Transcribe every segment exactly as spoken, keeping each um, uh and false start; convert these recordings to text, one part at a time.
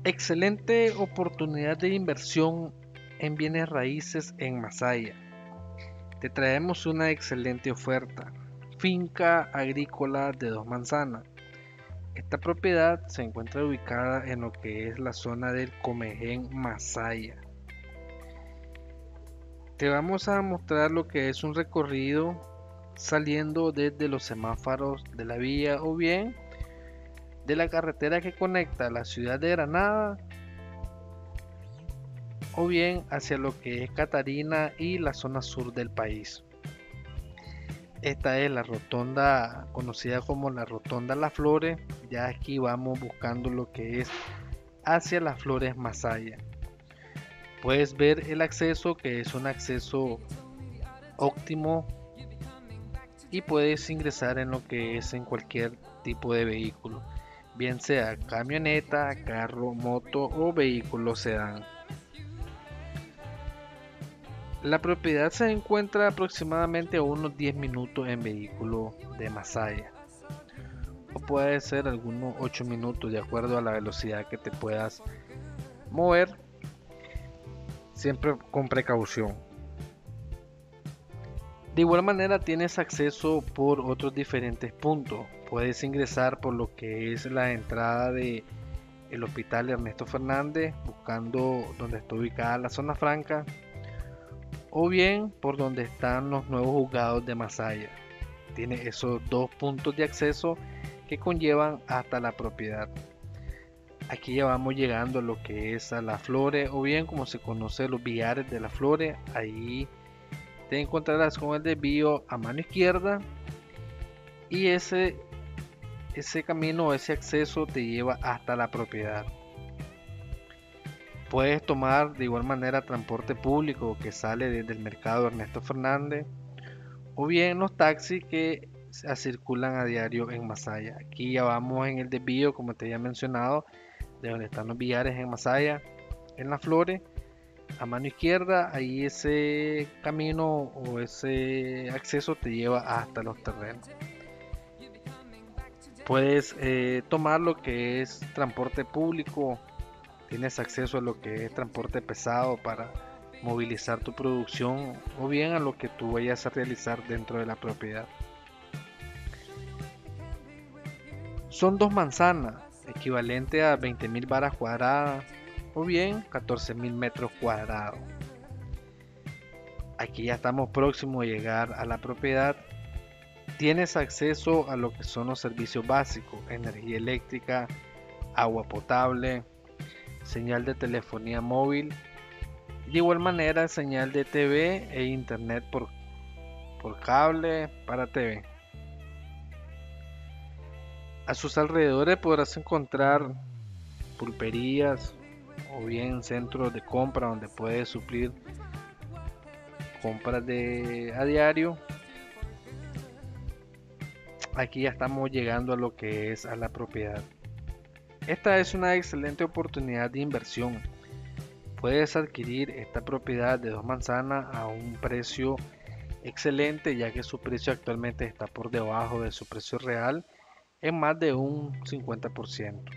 Excelente oportunidad de inversión en bienes raíces en Masaya. Te traemos una excelente oferta. Finca agrícola de dos manzanas. Esta propiedad se encuentra ubicada en lo que es la zona del Comején Masaya. Te vamos a mostrar lo que es un recorrido saliendo desde los semáforos de la vía o bien de la carretera que conecta la ciudad de Granada o bien hacia lo que es Catarina y la zona sur del país. Esta es la rotonda conocida como la rotonda Las Flores. Ya aquí vamos buscando lo que es hacia Las Flores Masaya. Puedes ver el acceso, que es un acceso óptimo, y puedes ingresar en lo que es en cualquier tipo de vehículo, bien sea camioneta, carro, moto o vehículo sedán. La propiedad se encuentra aproximadamente a unos diez minutos en vehículo de Masaya, o puede ser algunos ocho minutos de acuerdo a la velocidad que te puedas mover, siempre con precaución. De igual manera tienes acceso por otros diferentes puntos. Puedes ingresar por lo que es la entrada de el hospital Ernesto Fernández, buscando donde está ubicada la zona franca, o bien por donde están los nuevos juzgados de Masaya. Tiene esos dos puntos de acceso que conllevan hasta la propiedad. Aquí ya vamos llegando a lo que es a Las Flores, o bien como se conoce los billares de Las Flores. Ahí te encontrarás con el desvío a mano izquierda y ese, ese camino, ese acceso te lleva hasta la propiedad. Puedes tomar de igual manera transporte público que sale desde el mercado Ernesto Fernández o bien los taxis que circulan a diario en Masaya. Aquí ya vamos en el desvío, como te había mencionado, de donde están los billares en Masaya, en Las Flores. A mano izquierda, ahí ese camino o ese acceso te lleva hasta los terrenos. Puedes eh, tomar lo que es transporte público. Tienes acceso a lo que es transporte pesado para movilizar tu producción o bien a lo que tú vayas a realizar dentro de la propiedad. Son dos manzanas, equivalente a veinte mil varas cuadradas o bien catorce mil metros cuadrados. Aquí ya estamos próximos a llegar a la propiedad. Tienes acceso a lo que son los servicios básicos: energía eléctrica, agua potable, señal de telefonía móvil, de igual manera señal de T V e internet por, por cable para T V. A sus alrededores podrás encontrar pulperías o bien centros de compra donde puedes suplir compras de a diario. Aquí ya estamos llegando a lo que es a la propiedad. Esta es una excelente oportunidad de inversión. Puedes adquirir esta propiedad de dos manzanas a un precio excelente, ya que su precio actualmente está por debajo de su precio real en más de un cincuenta por ciento.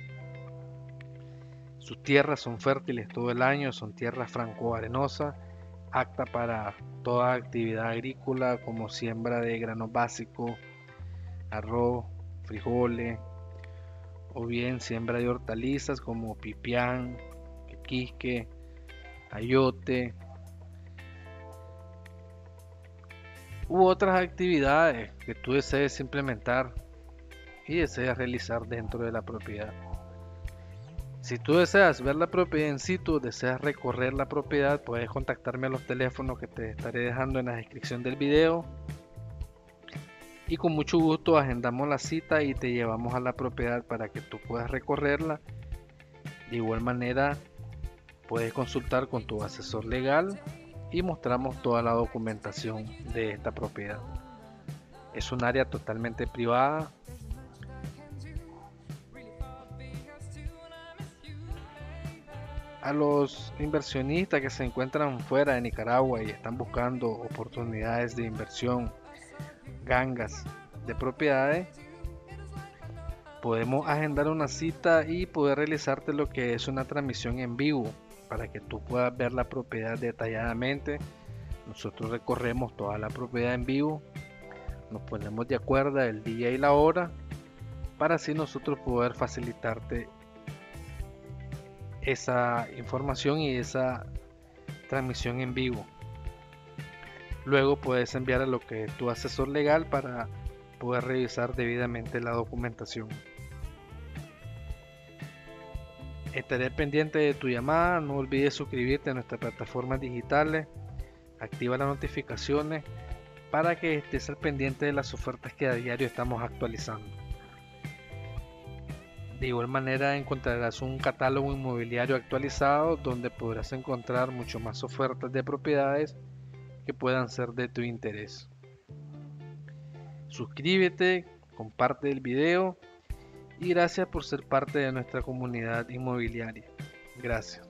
Sus tierras son fértiles todo el año, son tierras franco-arenosas, apta para toda actividad agrícola como siembra de granos básicos, arroz, frijoles, o bien siembra de hortalizas como pipián, quisque, ayote u otras actividades que tú desees implementar y deseas realizar dentro de la propiedad. Si tú deseas ver la propiedad en situ, deseas recorrer la propiedad, puedes contactarme a los teléfonos que te estaré dejando en la descripción del video y con mucho gusto agendamos la cita y te llevamos a la propiedad para que tú puedas recorrerla. De igual manera puedes consultar con tu asesor legal y mostramos toda la documentación de esta propiedad. Es un área totalmente privada. A los inversionistas que se encuentran fuera de Nicaragua y están buscando oportunidades de inversión, gangas de propiedades, Podemos agendar una cita y poder realizarte lo que es una transmisión en vivo para que tú puedas ver la propiedad detalladamente. Nosotros recorremos toda la propiedad en vivo, nos ponemos de acuerdo el día y la hora para así nosotros poder facilitarte esa información y esa transmisión en vivo. Luego puedes enviar a lo que es tu asesor legal para poder revisar debidamente la documentación. Estaré pendiente de tu llamada, no olvides suscribirte a nuestras plataformas digitales, activa las notificaciones para que estés al pendiente de las ofertas que a diario estamos actualizando. De igual manera encontrarás un catálogo inmobiliario actualizado donde podrás encontrar mucho más ofertas de propiedades que puedan ser de tu interés. Suscríbete, comparte el video y gracias por ser parte de nuestra comunidad inmobiliaria. Gracias.